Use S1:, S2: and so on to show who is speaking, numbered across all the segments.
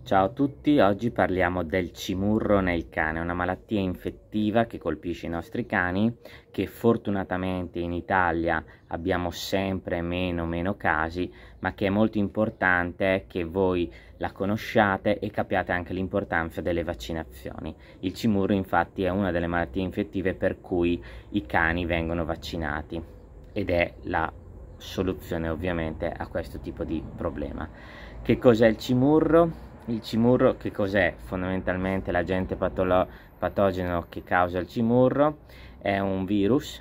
S1: Ciao a tutti, oggi parliamo del cimurro nel cane, una malattia infettiva che colpisce i nostri cani, che fortunatamente in Italia abbiamo sempre meno casi, ma che è molto importante che voi la conosciate e capiate anche l'importanza delle vaccinazioni. Il cimurro infatti è una delle malattie infettive per cui i cani vengono vaccinati ed è la soluzione ovviamente a questo tipo di problema. Che cos'è il cimurro? Il cimurro che cos'è? Fondamentalmente l'agente patogeno che causa il cimurro è un virus,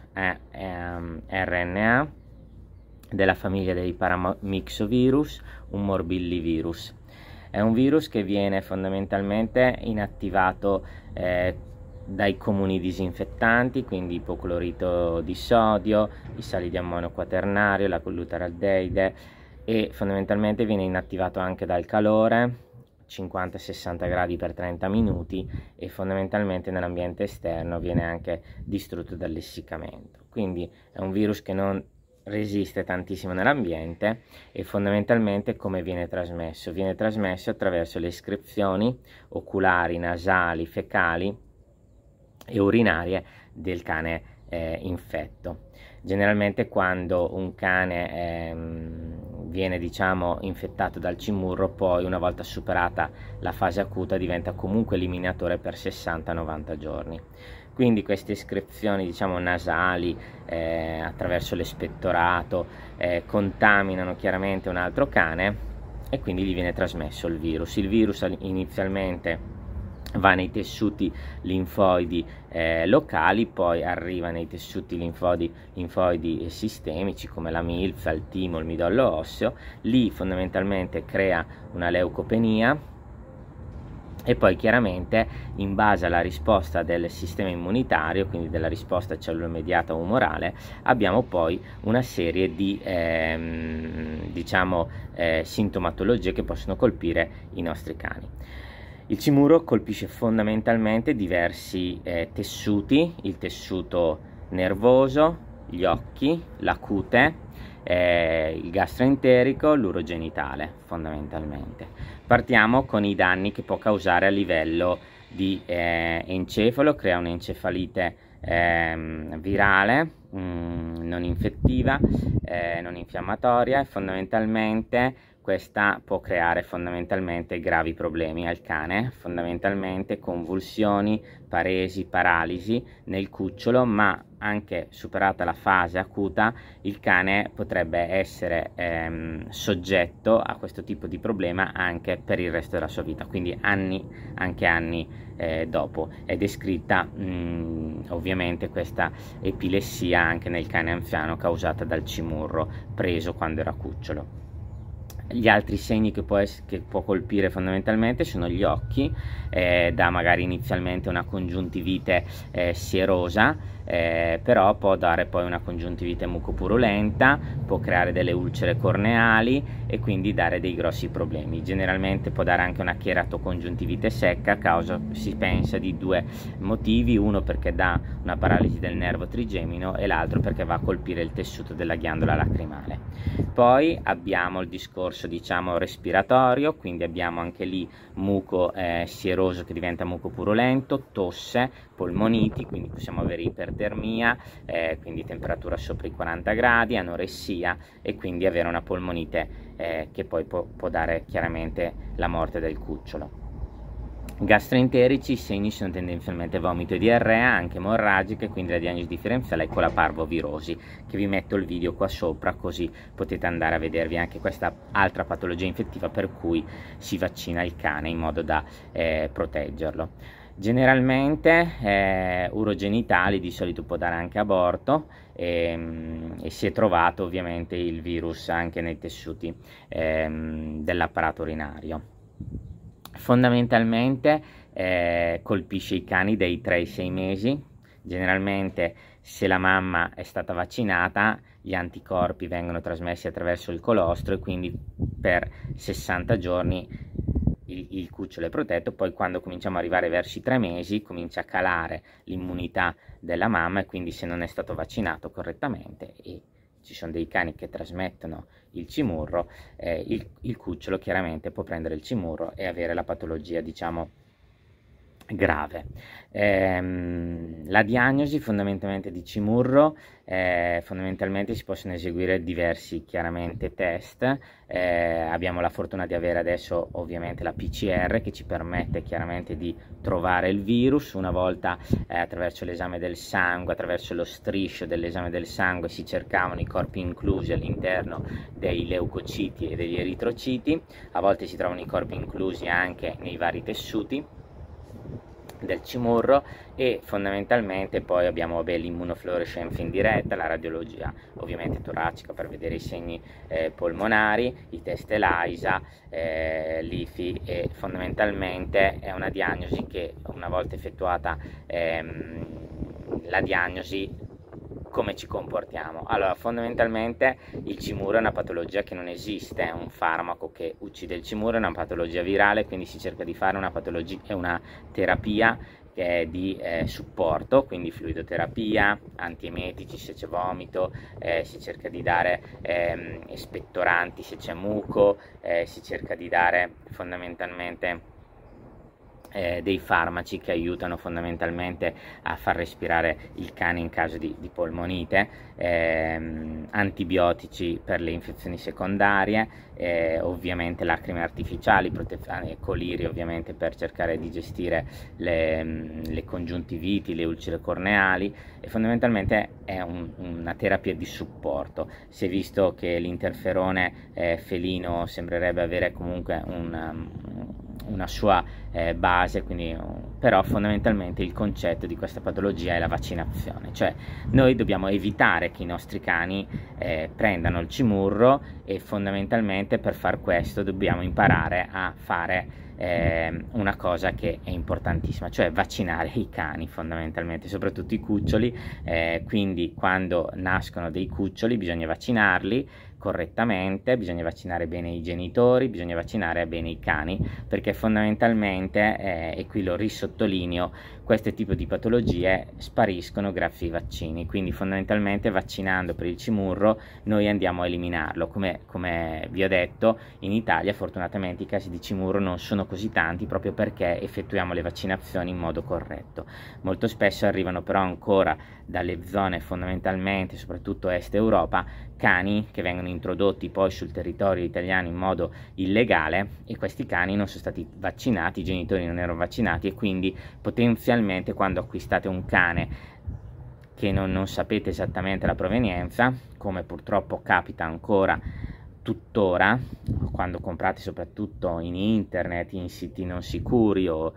S1: RNA della famiglia dei paramyxovirus, un morbillivirus. È un virus che viene fondamentalmente inattivato dai comuni disinfettanti, quindi ipoclorito di sodio, i sali di ammonium quaternario, la glutaraldeide, e fondamentalmente viene inattivato anche dal calore, 50-60 gradi per 30 minuti, e fondamentalmente nell'ambiente esterno viene anche distrutto dall'essiccamento. Quindi è un virus che non resiste tantissimo nell'ambiente. E fondamentalmente come viene trasmesso? Viene trasmesso attraverso le escrezioni oculari, nasali, fecali e urinarie del cane infetto. Generalmente quando un cane viene infettato dal cimurro, poi una volta superata la fase acuta diventa comunque eliminatore per 60-90 giorni. Quindi queste escrezioni nasali attraverso l'espettorato contaminano chiaramente un altro cane e quindi gli viene trasmesso il virus. Il virus inizialmente va nei tessuti linfoidi locali, poi arriva nei tessuti linfoidi sistemici come la milza, il timo, il midollo osseo. Lì fondamentalmente crea una leucopenia e poi chiaramente in base alla risposta del sistema immunitario, quindi della risposta cellulomediata umorale, abbiamo poi una serie di sintomatologie che possono colpire i nostri cani. Il cimurro colpisce fondamentalmente diversi tessuti: il tessuto nervoso, gli occhi, la cute, il gastroenterico, l'urogenitale fondamentalmente. Partiamo con i danni che può causare a livello di encefalo. Crea un'encefalite virale, non infettiva, non infiammatoria, e fondamentalmente questa può creare gravi problemi al cane, fondamentalmente convulsioni, paresi, paralisi nel cucciolo, ma anche superata la fase acuta il cane potrebbe essere soggetto a questo tipo di problema anche per il resto della sua vita, quindi anni dopo. È descritta ovviamente questa epilessia anche nel cane anziano causata dal cimurro preso quando era cucciolo. Gli altri segni che può colpire fondamentalmente sono gli occhi, da magari inizialmente una congiuntivite sierosa, però può dare poi una congiuntivite mucopurulenta, può creare delle ulcere corneali e quindi dare dei grossi problemi. Generalmente può dare anche una cheratocongiuntivite secca, causa, si pensa, di due motivi: uno perché dà una paralisi del nervo trigemino e l'altro perché va a colpire il tessuto della ghiandola lacrimale. Poi abbiamo il discorso respiratorio, quindi abbiamo anche lì muco sieroso che diventa muco purulento, tosse, polmoniti, quindi possiamo avere ipertermia, quindi temperatura sopra i 40 gradi, anoressia, e quindi avere una polmonite che poi può dare chiaramente la morte del cucciolo. Gastroenterici, i segni sono tendenzialmente vomito e diarrea, anche emorragiche, quindi la diagnosi differenziale è con la parvovirosi, che vi metto il video qua sopra così potete andare a vedervi anche questa altra patologia infettiva per cui si vaccina il cane in modo da proteggerlo. Generalmente urogenitali, di solito può dare anche aborto, e si è trovato ovviamente il virus anche nei tessuti dell'apparato urinario. Fondamentalmente colpisce i cani dai 3 ai 6 mesi. Generalmente, se la mamma è stata vaccinata, gli anticorpi vengono trasmessi attraverso il colostro e quindi per 60 giorni il cucciolo è protetto. Poi quando cominciamo ad arrivare verso i 3 mesi comincia a calare l'immunità della mamma, e quindi se non è stato vaccinato correttamente ci sono dei cani che trasmettono il cimurro, il cucciolo chiaramente può prendere il cimurro e avere la patologia, diciamo, grave. La diagnosi fondamentalmente di cimurro, fondamentalmente si possono eseguire diversi chiaramente test. Abbiamo la fortuna di avere adesso ovviamente la PCR che ci permette chiaramente di trovare il virus. Una volta attraverso l'esame del sangue, attraverso lo striscio dell'esame del sangue si cercavano i corpi inclusi all'interno dei leucociti e degli eritrociti, a volte si trovano i corpi inclusi anche nei vari tessuti del cimurro, e fondamentalmente poi abbiamo l'immunofluorescenza indiretta, la radiologia ovviamente toracica per vedere i segni polmonari, i test ELISA, l'IFI, e fondamentalmente è una diagnosi che una volta effettuata la diagnosi, come ci comportiamo? Allora, fondamentalmente il cimurro è una patologia che non esiste, è un farmaco che uccide il cimurro, è una patologia virale, quindi si cerca di fare una terapia che è di supporto, quindi fluidoterapia, antiemetici se c'è vomito, si cerca di dare espettoranti se c'è muco, si cerca di dare fondamentalmente dei farmaci che aiutano fondamentalmente a far respirare il cane in caso di polmonite, antibiotici per le infezioni secondarie, ovviamente lacrime artificiali, coliri ovviamente per cercare di gestire le congiuntiviti, le ulcere corneali, e fondamentalmente è una terapia di supporto. Si è visto che l'interferone felino sembrerebbe avere comunque una sua base, quindi, però fondamentalmente il concetto di questa patologia è la vaccinazione, cioè noi dobbiamo evitare che i nostri cani prendano il cimurro, e fondamentalmente per far questo dobbiamo imparare a fare una cosa che è importantissima, cioè vaccinare i cani fondamentalmente, soprattutto i cuccioli. Quindi quando nascono dei cuccioli bisogna vaccinarli correttamente, bisogna vaccinare bene i genitori, bisogna vaccinare bene i cani, perché fondamentalmente, e qui lo risottolineo, questo tipo di patologie spariscono grazie ai vaccini, quindi fondamentalmente vaccinando per il cimurro noi andiamo a eliminarlo. Come vi ho detto, in Italia fortunatamente i casi di cimurro non sono così tanti, proprio perché effettuiamo le vaccinazioni in modo corretto. Molto spesso arrivano però ancora dalle zone fondamentalmente, soprattutto est Europa, cani che vengono introdotti poi sul territorio italiano in modo illegale, e questi cani non sono stati vaccinati, i genitori non erano vaccinati, e quindi potenzialmente quando acquistate un cane che non sapete esattamente la provenienza, come purtroppo capita ancora tuttora, quando comprate soprattutto in internet, in siti non sicuri o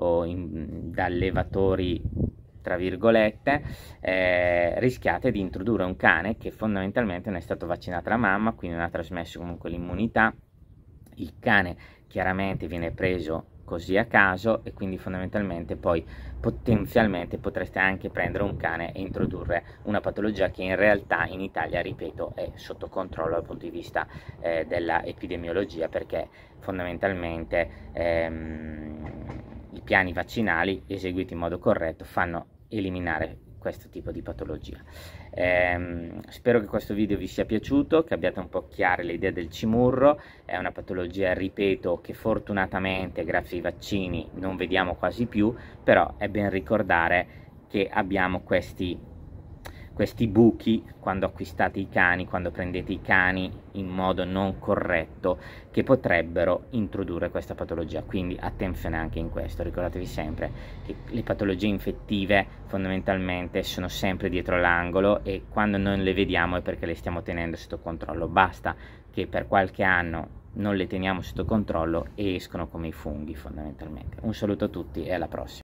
S1: da allevatori tra virgolette, rischiate di introdurre un cane che fondamentalmente non è stato vaccinato la mamma, quindi non ha trasmesso comunque l'immunità. Il cane chiaramente viene preso così a caso, e quindi fondamentalmente poi potenzialmente potreste anche prendere un cane e introdurre una patologia che in realtà in Italia, ripeto, è sotto controllo dal punto di vista della epidemiologia, perché fondamentalmente i piani vaccinali eseguiti in modo corretto fanno eliminare questo tipo di patologia. Spero che questo video vi sia piaciuto, che abbiate un po' chiare le idee del cimurro. È una patologia, ripeto, che fortunatamente grazie ai vaccini non vediamo quasi più, però è ben ricordare che abbiamo questi buchi quando acquistate i cani, quando prendete i cani in modo non corretto, che potrebbero introdurre questa patologia. Quindi attenzione anche in questo. Ricordatevi sempre che le patologie infettive fondamentalmente sono sempre dietro l'angolo, e quando non le vediamo è perché le stiamo tenendo sotto controllo. Basta che per qualche anno non le teniamo sotto controllo e escono come i funghi fondamentalmente. Un saluto a tutti e alla prossima.